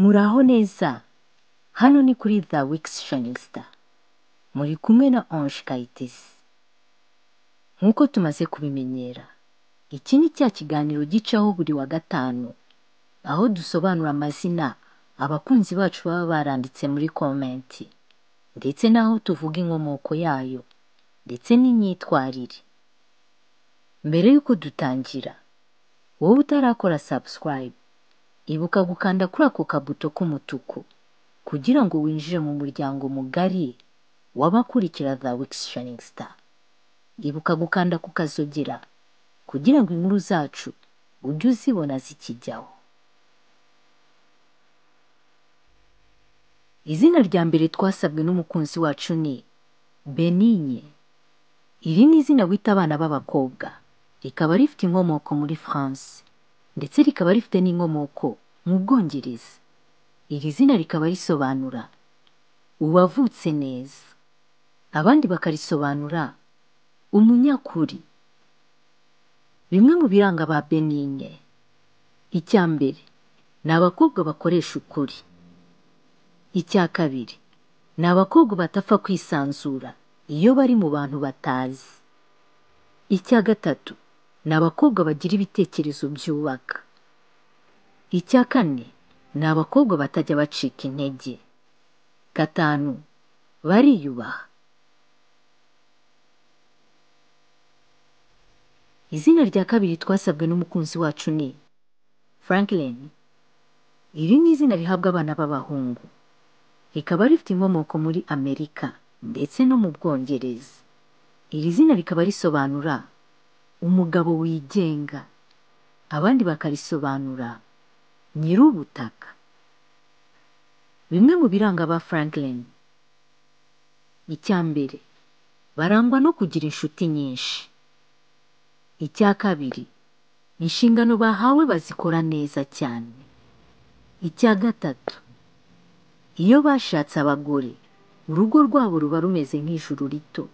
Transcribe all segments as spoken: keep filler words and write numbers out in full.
Muraho neza, hano ni kuri The Week's Shining Star, muri kumwe na Ange Kayitesi. Nk'uko tumaze kubimenyera, iki ni cya kiganiro gicaho buri wa gatanu, aho dusobanura amazina abakunzi bacu baba baranditse muri komenti, ndetse n'aho tuvuga inkomoko yayo, ndetse n'imyitwarire. Mbere y'uko dutangira, wowe utarakora subscribe, ibuka gukanda kuri ako kabuto k'umutuku kugira ngo winjire mu muryango mugari w'abakurikira The Week's Shining Star. Ibuka gukanda ku kazogera kugira ngo inkuru zacu ujye uzibona zikijyaho. Izina rya mbere twasabwe n'umukunzi wacu ni Benigne. Iri ni izina wita abana b'abakobwa, rikaba rifite inkomoko muri France, ndetse rikaba rifite n'inkomoko mu Bwongereza. Iri zina rikaba risobanura uwavutse neza, abandi bakarisobanura umunyakuri. Bimwe mu biranga ba Benigne: icya mbere ni abakobwa bakoresha ukuri, icya kabiri ni abakobwa batapfa kwisanzura iyo bari mu bantu batazi, icya gatatu ni abakobwa bagira ibitekerezo byubaka, icya kane ni abakobwa batajya bacika intege, gatanu bariyubaha. Izina rya kabiri twasabwe n'umukunzi wacu ni Franklin. Iri ni izina rihabwa abana b'abahungu, rikaba rifite inkomoko muri Amerika ndetse no mu Bwongereza. Iri zina rikaba risobanura umugabo wigenga, abandi bakarisobanura nyir'ubutaka. Bimwe mu biranga ba Franklin: icya mbere barangwa no kugira inshuti nyinshi, icya kabiri inshingano bahawe bazikora neza cyane, icya gatatu iyo bashatse abagore urugo rwabo ruba rumeze nk'ijuru rito.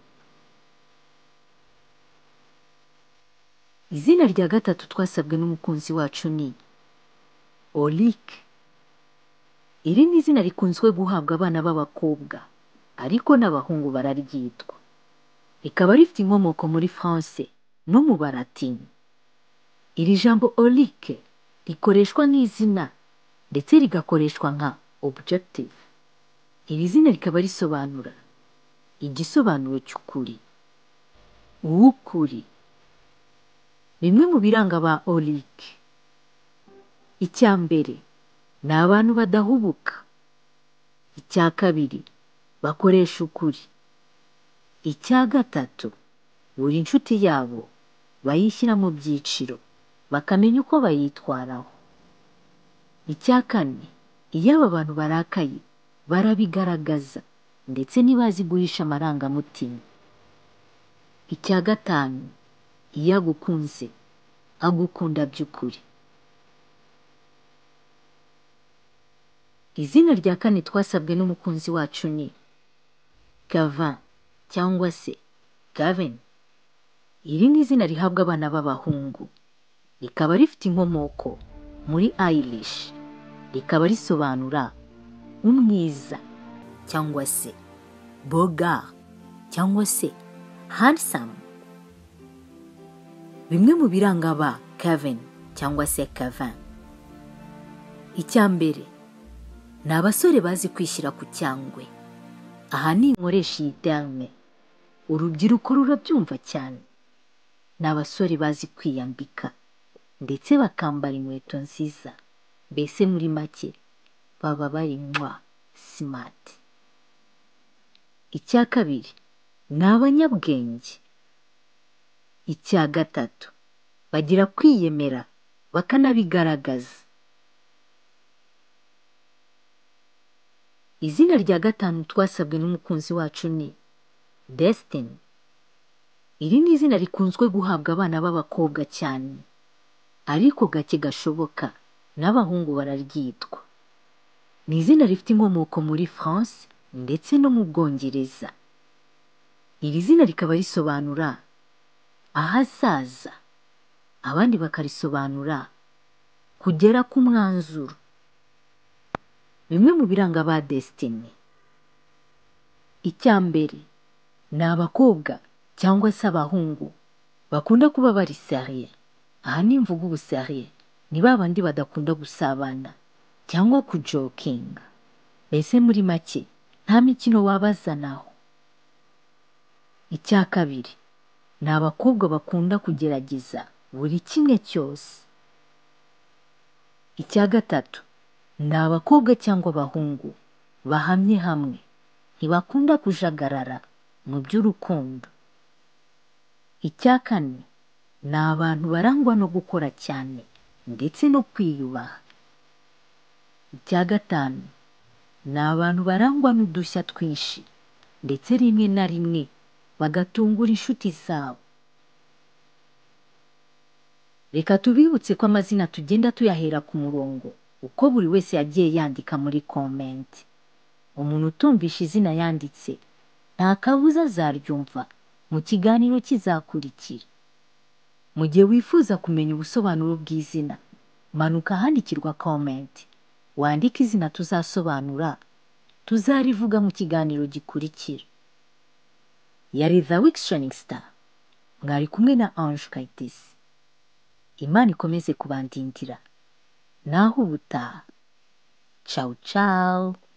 Izina rya gatatu twasabwe n'umukunzi wacu ni Olique. Iri ni izina rikunzwe guhabwa abana b'abakobwa, ariko n'abahungu bararyitwa. Rikaba rifite inkomoko muri France no mu Balatini. Iri jambo Olique rikoreshwa nk'izina ndetse rigakoreshwa nka objective. Iri zina rikaba risobanura igisobanuro cy'ukuri, uw'ukuri. Bimwe mu biranga ba Olique: icya mbere ni abantu badahubuka, icya kabiri bakoresha ukuri, icya gatatu buri nshuti yabo bayishyira mu byiciro bakamenya uko bayitwaraho, icya kane iyo aba bantu barakaye barabigaragaza ndetse ntibazi guhisha amarangamutima, icya gatanu iyo agukunze agukunda by'ukuri. Izina rya kane twasabwe n'umukunzi wacu ni Gavin cyangwa se Gavin. Iri ni izina rihabwa abana b'abahungu, rikaba rifite inkomoko muri Irish, rikaba risobanura umwiza cyangwa se boga cyangwa se handsome. Bimwe mu biranga ba Gavin cyangwa se Gavin: icya mbere ni abasore bazi kwishyira ku cyangwe. Aha ni inkoresha iyi terme urubyiruko rurabyumva cyane. Ni abasore bazi kwiyambika ndetse bakambara inkweto nziza, mbese muri make baba bari mwa smart. Icya kabiri ni abanyabwenge. Icya gatatu bagira kwiyemera bakanabigaragaza. Izina rya gatanu twasabwe n'umukunzi wacu ni Destiny. Iri ni izina rikunzwe guhabwa abana b'abakobwa cyane, ariko gake gashoboka n'abahungu bararyitwa. Ni izina rifite inkomoko muri France ndetse no mu Bwongereza. Iri zina rikaba risobanura ahazaza, abandi bakarisobanura kugera ku mwanzuro. Bimwe mu biranga ba Destiny. Icya mbere ni abakobwa cyangwa se abahungu bakunda kuba bari serieux. Aha ni mvuga ubu serieux ni babandi badakunda gusabana cyangwa kujokinga. Mbese muri make nta mikino wabazanaho. Icya kabiri ni abakobwa bakunda kugerageza buri kimwe cyose. Icya gatatu ni abakobwa cyangwa abahungu bahamye hamwe, ntibakunda kujagarara mu by'urukundo. Icya kane ni abantu barangwa no gukora cyane ndetse no kwiyubaha. Icya gatanu ni abantu barangwa n'udushya twinshi ndetse rimwe na rimwe bagatungura inshuti zabo. Reka tubibutse ko amazina tugenda tuyahera ku murongo uko buri wese yagiye yandika muri comment. Umuntu utumvisha izina yanditse nta kabuza azaryumva mu kiganiro kizakurikira. Mu gihe wifuza kumenya ubusobanuro bw'izina, manuka ahandikirwa comment wandike izina tuzasobanura, tuzarivuga mu kiganiro gikurikira. Yari The Week Shining Star, mwari kumwe na Ange Kayitesi. Imana ikomeze kubandindira naho ubutaha. Ciao ciao.